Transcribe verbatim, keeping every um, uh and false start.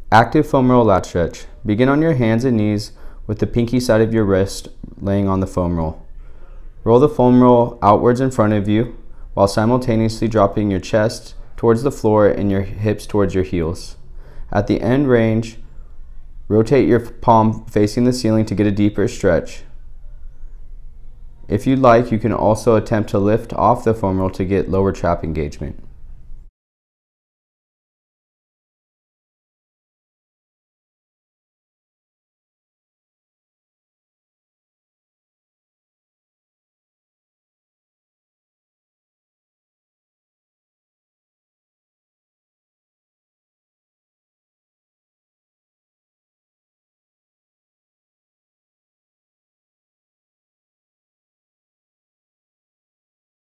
Active foam roll lat stretch. Begin on your hands and knees with the pinky side of your wrist laying on the foam roll. Roll the foam roll outwards in front of you while simultaneously dropping your chest towards the floor and your hips towards your heels. At the end range, rotate your palm facing the ceiling to get a deeper stretch. If you'd like, you can also attempt to lift off the foam roll to get lower trap engagement.